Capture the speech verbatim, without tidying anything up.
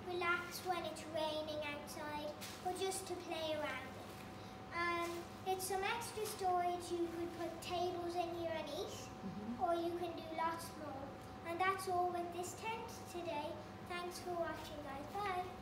relax when it's raining outside, or just to play around in. Um, it's some extra storage. You could put tables in here and eat, mm-hmm. or you can do lots more. And that's all with this tent today. Thanks for watching, guys. Bye.